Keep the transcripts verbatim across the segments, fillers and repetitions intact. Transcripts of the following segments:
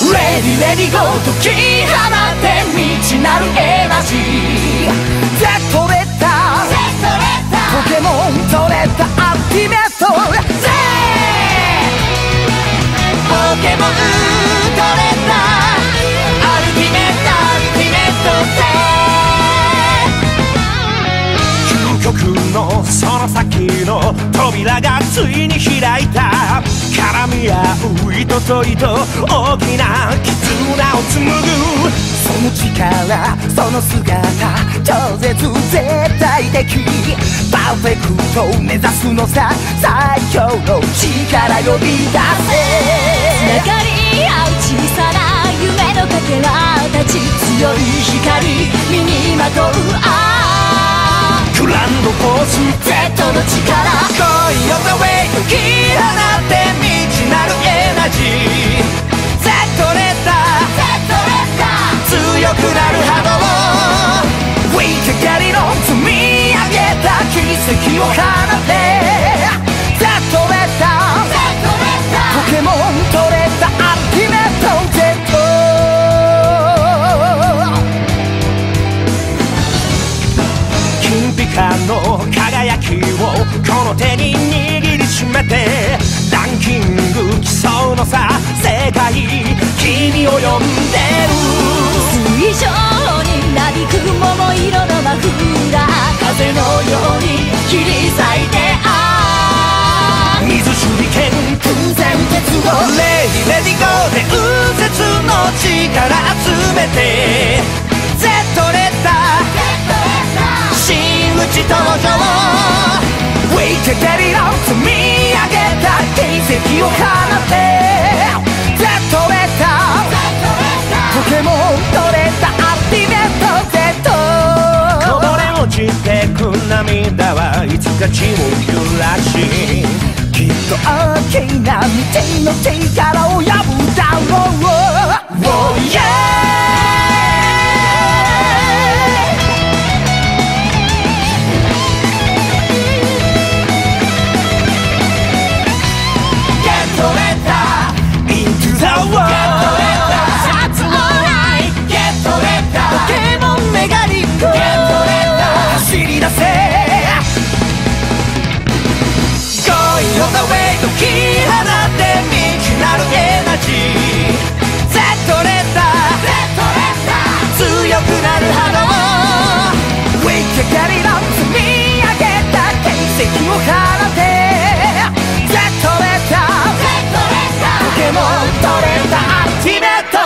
レディレディゴー解き放って未知なるエナジー Z レッタポケモン取れたアルティメット Z ポケモン取れたアルティメットアルティメット Z 究極のその先の扉がついに開いた絡み合う糸と糸大きな絆を紡ぐその力その姿超絶絶対的パーフェクトを目指すのさ最強の力呼び出せ繋がり合う小さな夢のかけらたち強い光身にまとうあグランドフォース Z の力恋よ The way 解き放って未知なるエナジー Z レッタ強くなる波動 We can get it on 積み上げた奇跡を放て Z レッタポケモン取れたアルティメット Z金ピカの輝きをこの手に握りしめてランキング競うのさ世界君を呼んでる水上になびく桃色のマフラー風のように切り裂いてあ水手裏剣空前絶後レディレディゴーで右折の力集めて Z レッタ真打ち登場 We can get it on 積み上げた奇跡を放て Z レッタポケモン取れたアルティメット Z こぼれ落ちてく涙はいつか血を揺らしきっと大きな道の力を破るだろう Oh yeah走り出せ Go your way 解き放って未知なるエナジー Z レッタ強くなる波動 We can get it on 積み上げた奇跡を放て Z レッタポケモン取れたアルティメット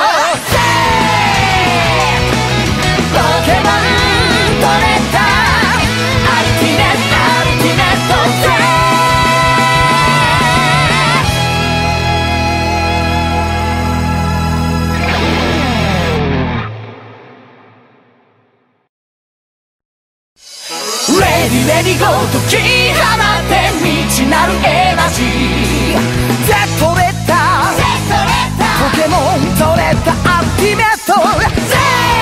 レディレディゴー解き放って未知なるエナジー Z レッタポケモン取れたアルティメット Z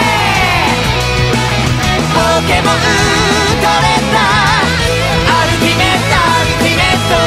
ポケモン取れたアルティメットアルティメ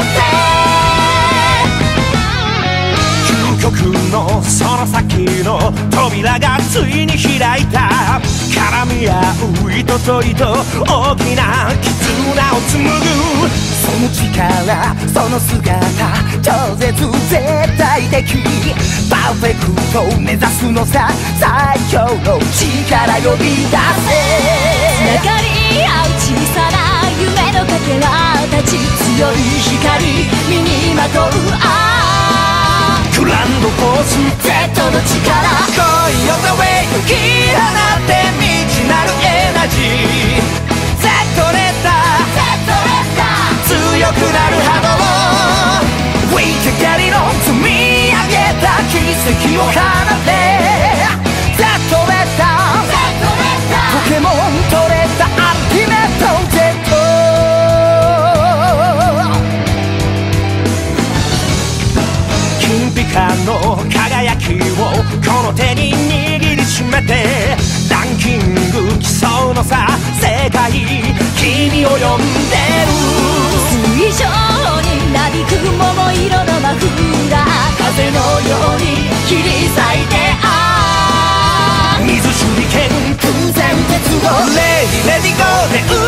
ット Z 究極のその先の扉がついに開いた絡み合う糸と糸大きな絆を紡ぐその力その姿超絶絶対的パーフェクトを目指すのさ最強の力呼び出せ繋がり合う小さな夢のかけらたち強い光身にまとうあグランドフォース Z の力恋よ The way 解き放って未知なるエナジー Z レッタ強くなる波動 We can get it on 積み上げた奇跡を放て Z レッタポケモン取れたアルティメット Z 金ピカの輝きをこの手に握りしめてランキング競うのさ世界君を呼んでる水上になびく桃色のマフラー風のように切り裂いて鉄道レディレディゴーで